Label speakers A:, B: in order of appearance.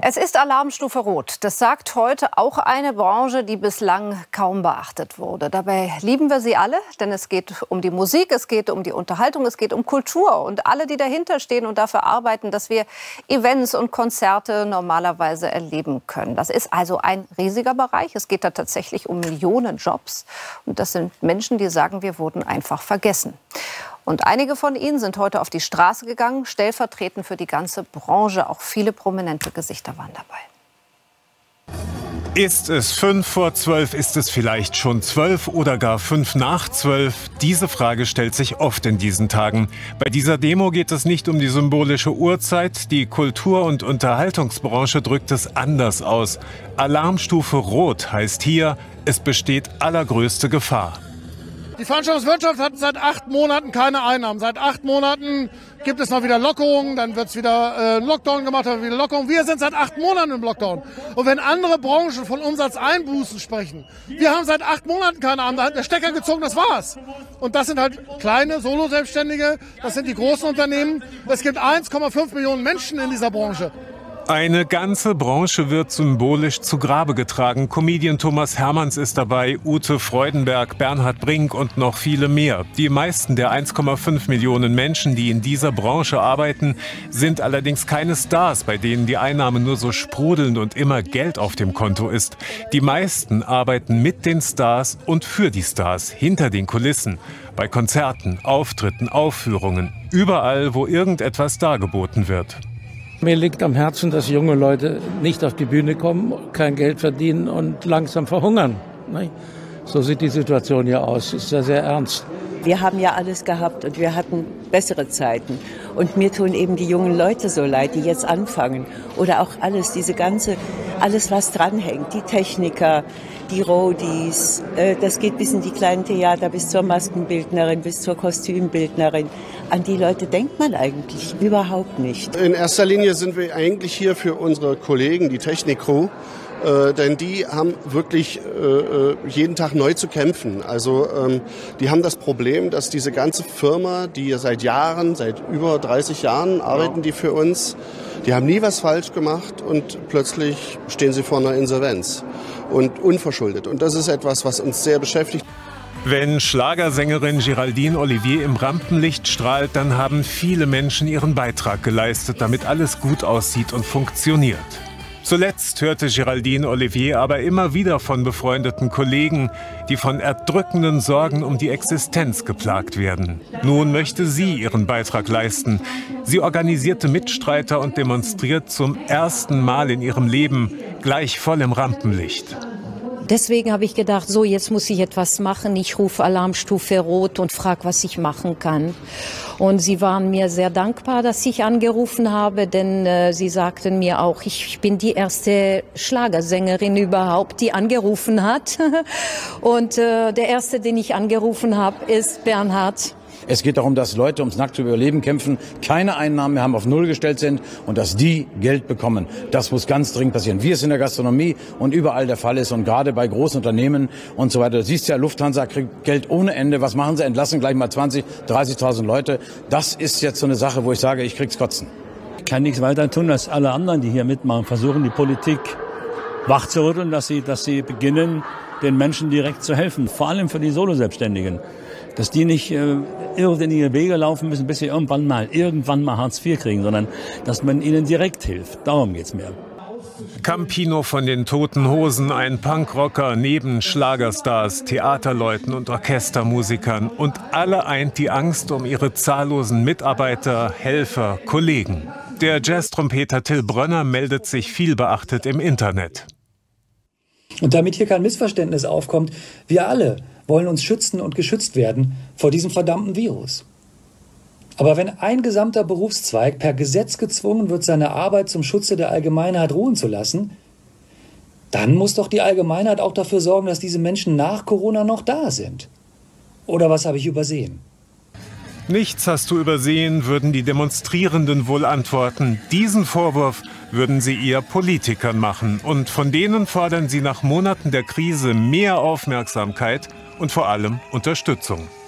A: Es ist Alarmstufe Rot. Das sagt heute auch eine Branche, die bislang kaum beachtet wurde. Dabei lieben wir sie alle, denn es geht um die Musik, es geht um die Unterhaltung, es geht um Kultur. Und alle, die dahinter stehen und dafür arbeiten, dass wir Events und Konzerte normalerweise erleben können. Das ist also ein riesiger Bereich. Es geht da tatsächlich um Millionen Jobs. Und das sind Menschen, die sagen, wir wurden einfach vergessen. Und einige von ihnen sind heute auf die Straße gegangen, stellvertretend für die ganze Branche. Auch viele prominente Gesichter waren dabei.
B: Ist es 5 vor 12, ist es vielleicht schon 12 oder gar 5 nach 12? Diese Frage stellt sich oft in diesen Tagen. Bei dieser Demo geht es nicht um die symbolische Uhrzeit. Die Kultur- und Unterhaltungsbranche drückt es anders aus. Alarmstufe Rot heißt hier, es besteht allergrößte Gefahr.
C: Die Veranstaltungswirtschaft hat seit 8 Monaten keine Einnahmen. Seit 8 Monaten gibt es mal wieder Lockerungen, dann wird es wieder Lockdown gemacht, dann wieder Lockerung. Wir sind seit 8 Monaten im Lockdown. Und wenn andere Branchen von Umsatzeinbußen sprechen, wir haben seit 8 Monaten keine Einnahmen. Da hat der Stecker gezogen, das war's. Und das sind halt kleine Solo-Selbstständige, das sind die großen Unternehmen. Es gibt 1,5 Millionen Menschen in dieser Branche.
B: Eine ganze Branche wird symbolisch zu Grabe getragen. Comedian Thomas Hermanns ist dabei, Ute Freudenberg, Bernhard Brink und noch viele mehr. Die meisten der 1,5 Millionen Menschen, die in dieser Branche arbeiten, sind allerdings keine Stars, bei denen die Einnahme nur so sprudelnd und immer Geld auf dem Konto ist. Die meisten arbeiten mit den Stars und für die Stars, hinter den Kulissen. Bei Konzerten, Auftritten, Aufführungen, überall, wo irgendetwas dargeboten wird.
D: Mir liegt am Herzen, dass junge Leute nicht auf die Bühne kommen, kein Geld verdienen und langsam verhungern. So sieht die Situation hier aus. Das ist ja sehr ernst.
E: Wir haben ja alles gehabt und wir hatten bessere Zeiten. Und mir tun eben die jungen Leute so leid, die jetzt anfangen. Oder auch alles, alles was dranhängt. Die Techniker, die Roadies, das geht bis in die kleinen Theater, bis zur Maskenbildnerin, bis zur Kostümbildnerin. An die Leute denkt man eigentlich überhaupt nicht.
F: In erster Linie sind wir eigentlich hier für unsere Kollegen, die Technik-Crew. Denn die haben wirklich jeden Tag neu zu kämpfen. Also die haben das Problem, dass diese ganze Firma, die seit Jahren, seit über 30 Jahren arbeiten die für uns, die haben nie was falsch gemacht und plötzlich stehen sie vor einer Insolvenz und unverschuldet. Und das ist etwas, was uns sehr beschäftigt.
B: Wenn Schlagersängerin Géraldine Olivier im Rampenlicht strahlt, dann haben viele Menschen ihren Beitrag geleistet, damit alles gut aussieht und funktioniert. Zuletzt hörte Géraldine Olivier aber immer wieder von befreundeten Kollegen, die von erdrückenden Sorgen um die Existenz geplagt werden. Nun möchte sie ihren Beitrag leisten. Sie organisierte Mitstreiter und demonstriert zum ersten Mal in ihrem Leben gleich voll im Rampenlicht.
G: Deswegen habe ich gedacht, so jetzt muss ich etwas machen. Ich rufe Alarmstufe Rot und frage, was ich machen kann. Und sie waren mir sehr dankbar, dass ich angerufen habe, denn sie sagten mir auch, ich bin die erste Schlagersängerin überhaupt, die angerufen hat. Und der erste, den ich angerufen habe, ist Bernhard.
D: Es geht darum, dass Leute ums nackte Überleben kämpfen, keine Einnahmen mehr haben, auf Null gestellt sind und dass die Geld bekommen. Das muss ganz dringend passieren. Wie es in der Gastronomie und überall der Fall ist und gerade bei großen Unternehmen und so weiter. Du siehst ja, Lufthansa kriegt Geld ohne Ende. Was machen sie? Entlassen gleich mal 20.000, 30.000 Leute. Das ist jetzt so eine Sache, wo ich sage, ich krieg's kotzen.
H: Ich kann nichts weiter tun, als alle anderen, die hier mitmachen, versuchen, die Politik wachzurütteln, dass sie beginnen, den Menschen direkt zu helfen. Vor allem für die Solo-Selbstständigen. Dass die nicht irrsinnige Wege laufen müssen, bis sie irgendwann mal Hartz IV kriegen, sondern dass man ihnen direkt hilft. Darum geht's mir.
B: Campino von den Toten Hosen, ein Punkrocker neben Schlagerstars, Theaterleuten und Orchestermusikern. Und alle eint die Angst um ihre zahllosen Mitarbeiter, Helfer, Kollegen. Der Jazz-Trompeter Till Brönner meldet sich vielbeachtet im Internet.
I: Und damit hier kein Missverständnis aufkommt, wir alle wollen uns schützen und geschützt werden vor diesem verdammten Virus. Aber wenn ein gesamter Berufszweig per Gesetz gezwungen wird, seine Arbeit zum Schutze der Allgemeinheit ruhen zu lassen, dann muss doch die Allgemeinheit auch dafür sorgen, dass diese Menschen nach Corona noch da sind. Oder was habe ich übersehen?
B: Nichts hast du übersehen, würden die Demonstrierenden wohl antworten. Diesen Vorwurf würden sie eher Politikern machen. Und von denen fordern sie nach Monaten der Krise mehr Aufmerksamkeit und vor allem Unterstützung.